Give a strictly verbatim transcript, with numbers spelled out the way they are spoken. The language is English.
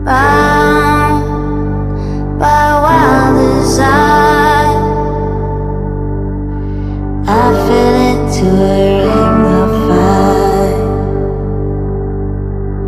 bound by wild desire. I fell into a